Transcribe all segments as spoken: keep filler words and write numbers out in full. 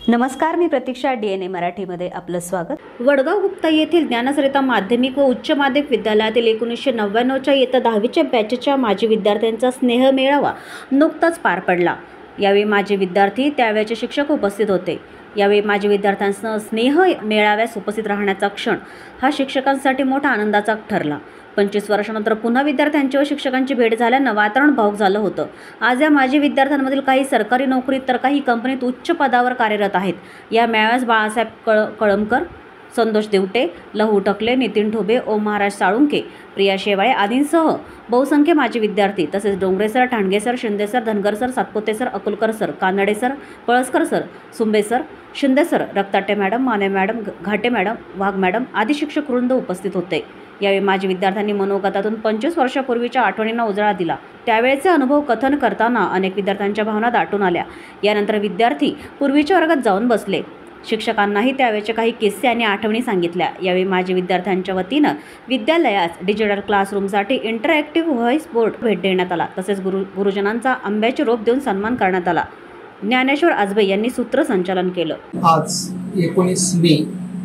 नमस्कार, मी प्रतीक्षा. D N ए मराठीमध्ये आपलं स्वागत. वडगाव गुप्ता येथील ज्ञानसरिता माध्यमिक व उच्च माध्यमिक विद्यालयातील एकोणीसशे नव्याण्णवच्या इयत्ता दहावीच्या बॅचच्या माजी विद्यार्थ्यांचा स्नेह मेळावा नुकताच पार पडला. यावेळी माजी विद्यार्थी, त्यावेळचे शिक्षक उपस्थित होते. यावेळी माजी विद्यार्थ्यांसह स्नेह मेळाव्यास उपस्थित राहण्याचा क्षण हा शिक्षकांसाठी मोठा आनंदाचा ठरला. पंचवीस वर्षानंतर पुन्हा विद्यार्थ्यांची व शिक्षकांची भेट झाल्यानं वातावरण भावूक झालं होतं. आज या माजी विद्यार्थ्यांमधील काही सरकारी नोकरीत तर काही कंपनीत उच्च पदावर कार्यरत आहेत. या मेळाव्यास बाळासाहेब कळ कळमकर, संतोष देवटे, लहू टकले, नितीन ठोबे, ओम महाराज साळुंके, प्रिया शेवाळे आदींसह बहुसंख्य माजी विद्यार्थी तसेच Dongre sir, Thange sir, Shinde sir, Dhangar sir, Satpute sir, Akulkar sir, Kanade sir, Palaskar sir, Sumbe sir, Shinde sir, Raktate madam, Mane madam, Ghate madam, Wagh madam आदी शिक्षक वृंद उपस्थित होते. यावेळी माजी विद्यार्थ्यांनी मनोगतातून पंचवीस वर्षापूर्वीच्या आठवणींना उजाळा दिला. त्यावेळेचे अनुभव कथन करताना अनेक विद्यार्थ्यांच्या भावना दाटून आल्या. यानंतर विद्यार्थी पूर्वीच्या वर्गात जाऊन बसले. शिक्षकांनाही त्यावेळेचे काही किस्से आणि आठवणी सांगितल्या. यावेळी माजी विद्यार्थ्यांच्या वतीनं विद्यालयास डिजिटल क्लासरूमसाठी इंटरॅक्टिव्ह व्हॉइस बोर्ड भेट देण्यात आला. तसेच गुरु गुरुजनांचा आंब्याचे रोप देऊन सन्मान करण्यात आला. ज्ञानेश्वर आजबे यांनी सूत्रसंचालन केलं. आज एकोणीस मे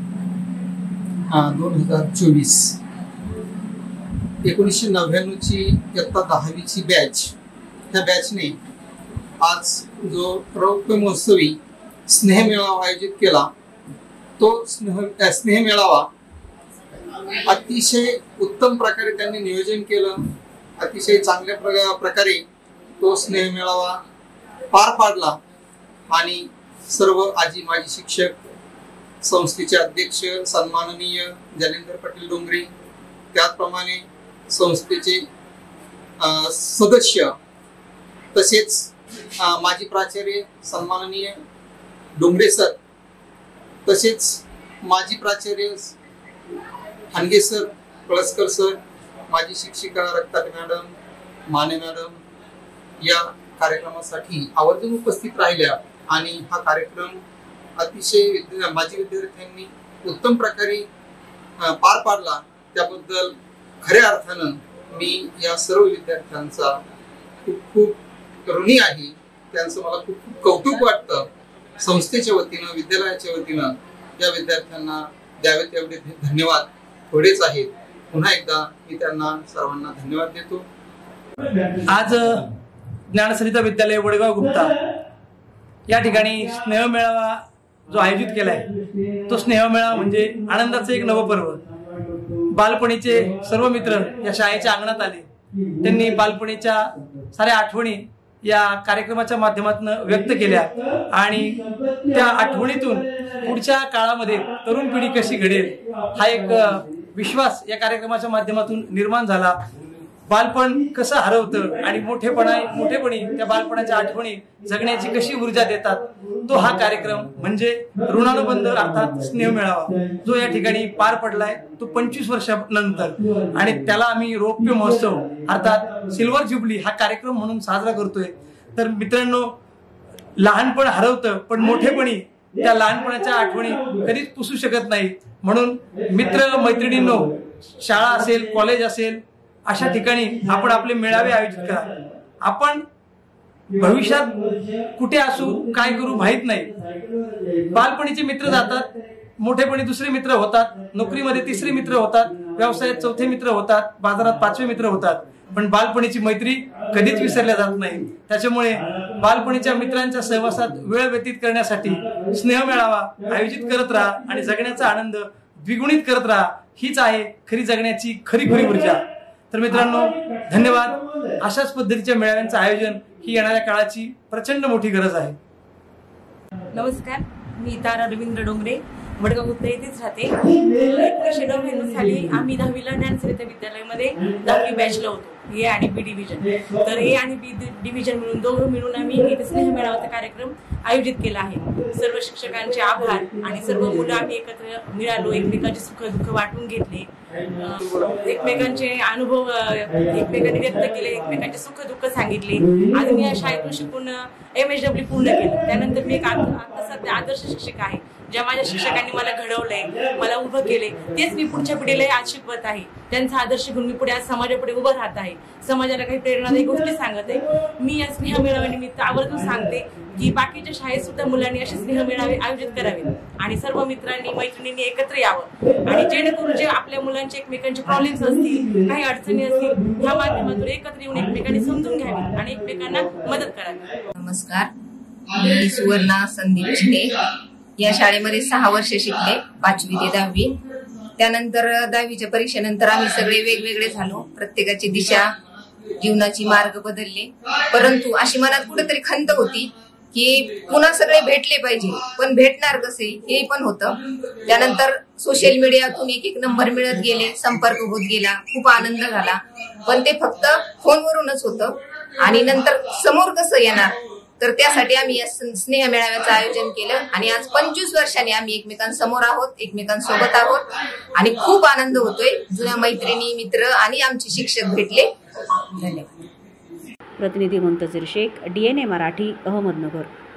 दोन हजार चोवीस एकोणीसशे नव्याण्णवची इयत्ता दहावीची बॅच, त्या बॅचने आज जो रौप्य महोत्सवी स्नेह मेळावा आयोजित केला. तो स्नेह स्नेह मेळावा अतिशय उत्तम प्रकारे त्यांनी नियोजन केलं. अतिशय चांगल्या प्रकारे तो स्नेह मेळावा पार पाडला आणि सर्व आजी माजी शिक्षक, संस्थेचे अध्यक्ष सन्माननीय जालिंदर पाटील डोंगरे, त्याचप्रमाणे संस्थेचे सदस्य, तसेच माजी प्राचार्य सन्माननीय डोंगरे सर, तसेच माजी प्राचार्य ठाणगे सर, पळसकर सर, माजी शिक्षिका रक्ताटे मॅडम, माने मॅडम या कार्यक्रमासाठी आवर्जून उपस्थित राहिल्या आणि हा कार्यक्रम अतिशय माजी विद्यार्थ्यांनी उत्तम प्रकारे पार पाडला. त्याबद्दल खऱ्या अर्थानं मी या सर्व विद्यार्थ्यांचा खूप खूप ऋणी आहे. त्यांचं मला खूप खूप कौतुक वाटतं. संस्थेच्या वतीनं, विद्यालयाच्या वतीनं या विद्यार्थ्यांना द्यावे तेवढे धन्यवाद थोडेच आहेत. पुन्हा एकदा मी त्यांना सर्वांना धन्यवाद देतो. आज ज्ञानसरिता विद्यालय वडगाव गुप्ता या ठिकाणी स्नेह मेळावा जो आयोजित केलाय, तो स्नेह मेळावा म्हणजे आनंदाचं एक नवपर्व. बालपणीचे सर्व मित्र या शाळेच्या अंगणात आले. त्यांनी बालपणीच्या साऱ्या आठवणी या कार्यक्रमाच्या माध्यमातून व्यक्त केल्या आणि त्या आठवणीतून पुढच्या काळामध्ये तरुण पिढी कशी घडेल हा एक विश्वास या कार्यक्रमाच्या माध्यमातून निर्माण झाला. बालपण कसं हरवतं आणि मोठेपणा मोठेपणी त्या बालपणाच्या आठवणी जगण्याची कशी ऊर्जा देतात, तो हा कार्यक्रम म्हणजे ऋणानुबंध अर्थात स्नेह मेळावा जो या ठिकाणी पार पडलाय, तो पंचवीस वर्षानंतर. आणि त्याला आम्ही रौप्य महोत्सव अर्थात सिल्वर ज्युबली हा कार्यक्रम म्हणून साजरा करतोय. तर मित्रांनो, लहानपण हरवतं पण मोठेपणी त्या लहानपणाच्या आठवणी कधीच पुसू शकत नाही. म्हणून मित्र मैत्रिणींनो, शाळा असेल, कॉलेज असेल, अशा ठिकाणी आपण आपले मेळावे आयोजित करा. आपण भविष्यात कुठे असू, काय करू माहित नाही. बालपणीचे मित्र जातात, मोठेपणी दुसरे मित्र होतात, नोकरीमध्ये तिसरे मित्र होतात, व्यवसायात चौथे मित्र होतात, बाजारात पाचवे मित्र होतात. पण बालपणीची मैत्री कधीच विसरल्या जात नाही. त्याच्यामुळे बालपणीच्या मित्रांच्या सहवासात वेळ व्यतीत करण्यासाठी स्नेह मेळावा आयोजित करत राहा आणि जगण्याचा आनंद द्विगुणित करत राहा. हीच आहे खरी जगण्याची खरी खरी ऊर्जा. तर मित्रांनो, धन्यवाद. अशाच पद्धतीच्या मेळाव्यांचं आयोजन ही येणाऱ्या काळाची प्रचंड मोठी गरज आहे. नमस्कार, मी तारा रवींद्र डोंगरे, वडगाव गुप्ता येथेच राहते. एकोणीसशे नव्याण्णव साली आम्ही दहावीला ज्ञानसरिता विद्यालयामध्ये दहावी बॅचला होतो, ए आणि बी डिव्हिजन. तर ए आणि बी डिव्हिजन मिळून दोघं मिळून आम्ही इथे स्नेह मेळावाचा कार्यक्रम आयोजित केला आहे. सर्व शिक्षकांचे आभार आणि सर्व मुलं आम्ही एकत्र मिळालो, एकमेकांचे सुख दुःख वाटून घेतले, एकमेकांचे अनुभव एकमेकांनी व्यक्त केले, एकमेकांचे सुख दुःख सांगितले. आज मी या शाळेतून शिकून एम एच डब्ल्यू पूर्ण केलं. त्यानंतर मी एक आता सध्या आदर्श शिक्षक आहे. ज्या माझ्या शिक्षकांनी मला घडवलंय, मला उभं केले, तेच मी पुढच्या पिढीलाही आज शिकवत आहे. त्यांचा आदर्श घेऊन मी पुढे आज समाजापुढे उभं राहत आहे, समाजाला काही प्रेरणादायी गोष्टी सांगत आहे. मी या स्नेह मेळाव्यानिमित्त आवर्जून सांगते की बाकीच्या शाळेत सुद्धा मुलांनी असे स्नेह मेळावे आयोजित करावे आणि सर्व मित्रांनी मैत्रिणींनी एकत्र यावं आणि जेणेकरून जे आपल्या मुलांचे एकमेकांचे प्रॉब्लेम्स असतील, काही अडचणी असतील, ह्या माध्यमातून एकत्र येऊन एकमेकांनी समजून घ्यावी आणि एकमेकांना मदत करावी. नमस्कार, मी सुवर्णा संदीप चिडे या शाळेमध्ये सहा वर्ष शिकले, पाचवी ते दहावी. त्यानंतर दहावीच्या परीक्षेनंतर आम्ही सगळे वेगवेगळे झालो, प्रत्येकाची दिशा, जीवनाची मार्ग बदलले. परंतु अशी मनात कुठेतरी खंत होती की पुन्हा सगळे भेटले पाहिजे, पण भेटणार कसे हे पण होतं. त्यानंतर सोशल मीडियातून एक एक नंबर मिळत गेले, संपर्क होत गेला, खूप आनंद झाला. पण ते फक्त फोनवरूनच होतं आणि नंतर समोर कसं येणार, तर त्यासाठी आम्ही या स्नेह मेळाव्याचं आयोजन केलं आणि आज पंचवीस वर्षांनी आम्ही एकमेकांसमोर आहोत, एकमेकांसोबत आहोत आणि खूप आनंद होतोय. जुन्या मैत्रिणी, मित्र आणि आमचे शिक्षक भेटले. धन्यवाद. प्रतिनिधी Muntazir Shaikh, D N A Marathi, Ahmednagar.